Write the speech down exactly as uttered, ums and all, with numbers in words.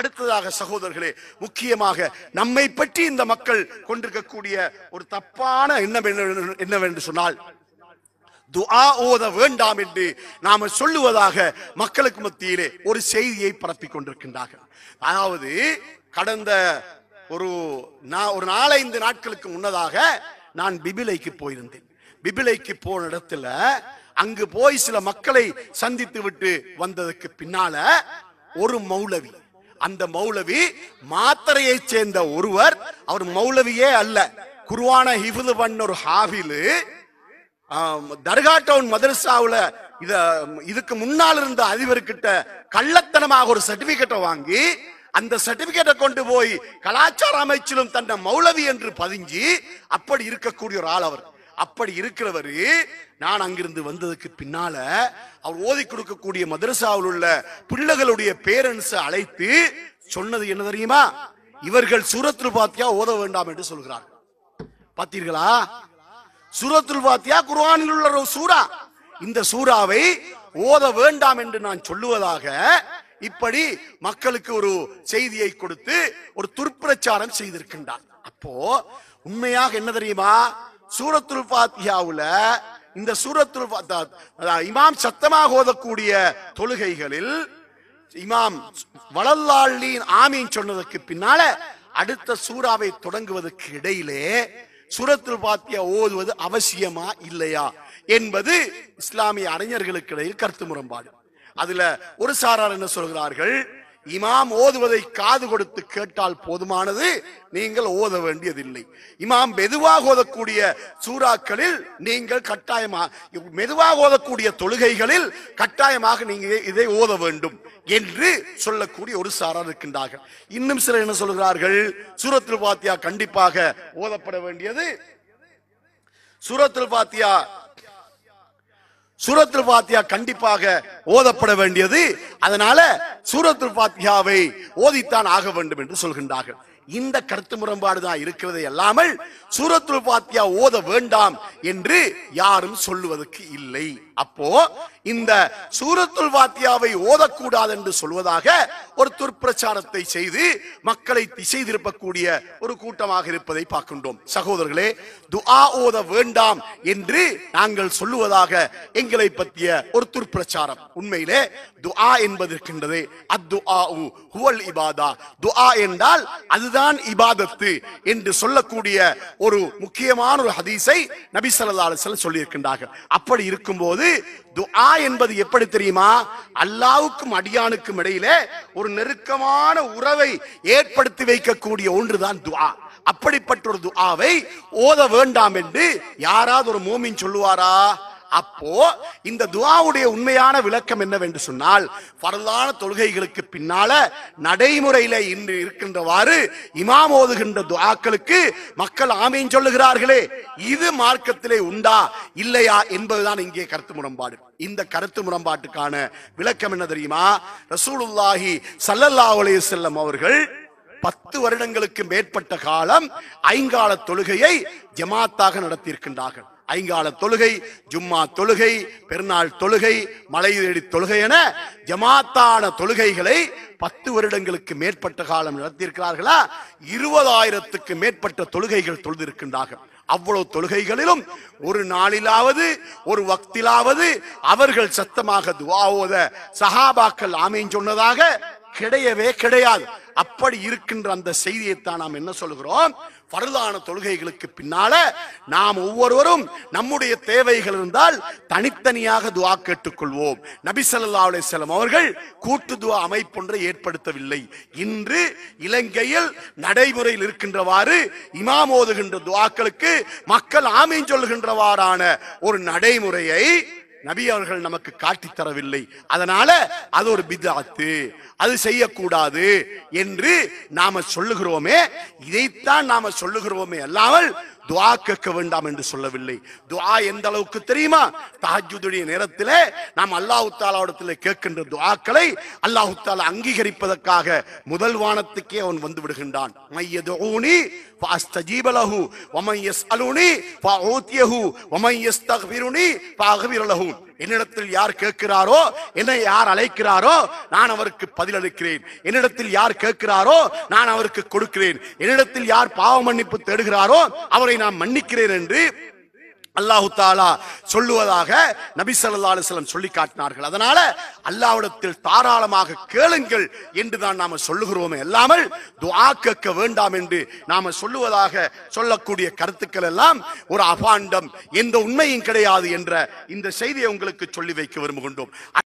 அடுத்ததாக சகோதரர்களே, முக்கியமாக நம்மை பற்றி இந்த மக்கள் கொண்டிருக்கக்கூடிய ஒரு தப்பான எண்ணம் என்னவென்று சொன்னால், துஆ ஓத வேண்டாம் என்று நாம சொல்லுவதாக மக்களுக்கு மத்தியிலே ஒரு செய்தியை பரப்பிக் கொண்டிருக்கின்றார்கள். அதாவது கடந்த ஒரு ஒரு நாலஞ்சு நாட்களுக்கு முன்னதாக நான் பிபிலைக்கு போயிருந்தேன். பிபிலைக்கு போன இடத்துல அங்கு போய் சில மக்களை சந்தித்து விட்டு வந்ததுக்கு பின்னால ஒரு மௌலவி, அந்த மௌலவி மாத்தரையை சேர்ந்த ஒருவர், அவர் மௌலவியே அல்ல, குர்ஆன ஹிஃப்து பண்ண ஒரு ஹாஃபில், தர்கா டவுன் மதரசாவுல இத இதுக்கு முன்னால் இருந்த அதிபர்கிட்ட கள்ளத்தனமாக ஒரு சர்டிபிகேட்டை வாங்கி அந்த சர்டிபிகேட்டை கொண்டு போய் கலாச்சார அமைச்சிலும் தன்னை மௌலவி என்று பதிஞ்சு அப்படி இருக்கக்கூடிய ஒரு ஆள் அவர். அப்படி இருக்கிறவரு நான் அங்கிருந்து வந்ததுக்கு பின்னால அவர் ஓதி கொடுக்கக்கூடிய மதரசாவில் உள்ள பிள்ளைகளுடைய பேரண்ட்ஸ் அழைத்து சொன்னது என்ன தெரியுமா? இவர்கள் சூரத்துல் ஃபாத்திஹா ஓத வேண்டாம் என்று சொல்கிறார். பார்த்தீர்களா? சூரத்துல் ஃபாத்திஹா குர்ஆனில் உள்ள ஒரு சூரா, இந்த சூராவை ஓத வேண்டாம் என்று நான் சொல்லுவதாக இப்படி மக்களுக்கு ஒரு செய்தியை கொடுத்து ஒரு துர்ப்பிரச்சாரம் செய்திருக்கின்றார். அப்போ உண்மையாக என்ன தெரியுமா? சூரத்துல் ஃபாத்திஹாவுல இந்த சூரத்துல் இமாம் சத்தமாக ஓதக்கூடிய தொழுகைகளில் இமாம் வலல்லாலின் ஆமீன் சொன்னதற்கு பின்னால அடுத்த சூறாவை தொடங்குவதற்கு இடையிலே சூரத்துல் ஃபாத்திஹா ஓதுவது அவசியமா இல்லையா என்பது இஸ்லாமிய அறிஞர்களுக்கு இடையில் கருத்து முரண்பாடு. அதுல ஒரு சாரார் என்ன சொல்கிறார்கள், இமாம் ஓதுவதை காது கொடுத்து கேட்டால் போதுமானது, நீங்கள் ஓத வேண்டியதில்லை. இமாம் மெதுவாக ஓதக்கூடிய சூறாக்களில் நீங்கள் கட்டாயமாக, மெதுவாக ஓதக்கூடிய தொழுகைகளில் கட்டாயமாக நீங்க இதை ஓத வேண்டும் என்று சொல்லக்கூடிய ஒரு சாரார் இருக்கின்றார்கள். இன்னும் சிலர் என்ன சொல்கிறார்கள், சூரத்துல் ஃபாத்திஹா கண்டிப்பாக ஓதப்பட வேண்டியது, சூரத்துல் ஃபாத்திஹா சூரத்துல் ஃபாத்திஹா கண்டிப்பாக ஓதப்பட வேண்டியது, அதனால சூரத்துல் ஃபாத்திஹாவை ஓதித்தான் ஆக வேண்டும் என்று சொல்கின்றார்கள். இந்த கருத்து முரண்பாடு தான் இருக்கிறது அல்லாமல் சூரத்துல் ஃபாத்திஹா ஓத வேண்டாம் என்று யாரும் சொல்லுவதற்கு இல்லை. அப்போ இந்த சூரத்துல் ஃபாத்திஹாவை ஓதக்கூடாது என்று சொல்வதாக ஒரு துர்ப்பிரச்சாரத்தை செய்து மக்களை திசை திருப்பக்கூடிய ஒரு கூட்டமாக இருப்பதை பார்க்கின்றோம். சகோதரர்களே, துஆ ஓத வேண்டாம் என்று நாங்கள் சொல்லுவதாக எங்களை பற்றிய ஒரு துர்ப்பிரச்சாரம். உண்மையிலே துஆ என்பது இருக்கின்றது, அத்துஆஉ ஹுவல் இபாதா, துஆ என்றால் அதுதான் இபாதத்து என்று சொல்லக்கூடிய ஒரு முக்கியமான ஒரு ஹதீஸை நபி ஸல்லல்லாஹு அலைஹி வஸல்லம் சொல்லி இருக்கின்றார்கள். அப்படி இருக்கும்போது துஆ என்பது எப்படி தெரியுமா? அல்லாஹ்வுக்கும் அடியானுக்கும் இடையிலே ஒரு நெருக்கமான உறவை ஏற்படுத்தி வைக்கக்கூடிய ஒன்றுதான் துஆ. அப்படிப்பட்ட ஒரு துஆவை ஓத வேண்டாம் என்று யாராவது ஒரு மூமின் சொல்லுவாரா? அப்போ இந்த துஆவுடைய உண்மையான விளக்கம் என்னவென்று சொன்னால், ஃபர்லான தொழுகைகளுக்கு பின்னால நடைமுறையில இன்று இருக்கின்றவாறு இமாம் ஓதுகின்ற துஆக்களுக்கு மக்கள் ஆமீன் சொல்லுகிறார்களே, இது மார்க்கத்திலே உண்டா இல்லையா என்பதுதான் இங்கே கருத்து முரண்பாடு. இந்த கருத்து முரண்பாட்டுக்கான விளக்கம் என்ன தெரியுமா? ரசூலுல்லாஹி ஸல்லல்லாஹு அலைஹி வஸல்லம் அவர்கள் பத்து வருடங்களுக்கு மேற்பட்ட காலம் ஐங்கால தொழுகையை ஜமாத்தாக நடத்தியிருக்கின்றார்கள். ஐங்கால தொழுகை, ஜும்மா தொழுகை, பெருநாள் தொழுகை, மலை தேடி தொழுகை என ஜமாத்தான தொழுகைகளை பத்து வருடங்களுக்கு மேற்பட்ட காலம் நடத்தியிருக்கிறார்களா? இருபதாயிரத்துக்கு மேற்பட்ட தொழுகைகள் தொழுதிருக்கின்றார்கள். அவ்வளவு தொழுகைகளிலும் ஒரு நாளிலாவது ஒரு வக்திலாவது அவர்கள் சத்தமாக துஆ ஓத சஹாபாக்கள் ஆமீன் சொன்னதாக கிடையவே கிடையாது. அப்படி இருக்கின்ற அந்த செய்தியைத்தான் நாம் என்ன சொல்கிறோம்? ஃபர்லான தொழுகைகளுக்கு பின்னால நாம் ஒவ்வொருவரும் நம்முடைய தேவைகள் இருந்தால் தனித்தனியாக துஆ கேட்டுக்கொள்வோம். நபி ஸல்லல்லாஹு அலைஹி வஸல்லம் அவர்கள் கூட்டு துஆ அமைப்பொன்றை ஏற்படுத்தவில்லை. இன்று இலங்கையில் நடைமுறையில் இருக்கின்றவாறு இமாம் ஓதுகின்ற துஆக்களுக்கு மக்கள் ஆமீன் சொல்கின்றவாறான ஒரு நடைமுறையை நபி அவர்கள் நமக்கு காட்டி தரவில்லை. அதனால அது ஒரு பித்அத்து, அது செய்யக்கூடாது என்று நாம சொல்லுகிறோமே, இதைத்தான் நாம சொல்லுகிறோமே அல்லாமல் துஆ கேட்க வேண்டாம் என்று சொல்லவில்லை. துஆ எந்த அளவுக்கு தெரியுமா? தஹஜ்ஜுதுடைய நேரத்திலே நாம் அல்லாஹ் தஆலாவிடத்திலே கேட்கின்ற துஆக்களை அல்லாஹ் தஆலா அங்கீகரிப்பதற்காக முதல் வானத்துக்கே அவன் வந்து விடுகின்றான். மையதுஊனி ஃபஅஸ்தஜீப லஹு வமன் யஸ்அலுனி ஃபஅஊதியஹு வமன் யஸ்தக்பிருனி ஃபஅக்பிர் லஹு. என்னிடத்தில் யார் கேட்கிறாரோ, என்னை யார் அழைக்கிறாரோ நான் அவருக்கு பதில் அளிக்கிறேன். என்னிடத்தில் யார் கேட்கிறாரோ நான் அவருக்கு கொடுக்கிறேன். என்னிடத்தில் யார் பாவ மன்னிப்பு தேடுகிறாரோ அவரை நான் மன்னிக்கிறேன் என்று அல்லாஹு தாலா சொல்லுவதாக நபி ஸல்லல்லாஹு அலைஹி வஸல்லம் சொல்லி காட்டினார்கள். அதனால அல்லாஹ்விடத்தில் தாராளமாக கேளுங்கள் என்று தான் நாம சொல்லுகிறோமே அல்லாமல் துஆ கேட்க வேண்டாம் என்று நாம சொல்லுவதாக சொல்லக்கூடிய கருத்துக்கள் எல்லாம் ஒரு அபாண்டம், எந்த உண்மையும் கிடையாது என்ற இந்த செய்தியை உங்களுக்கு சொல்லி வைக்க விரும்புகின்றோம்.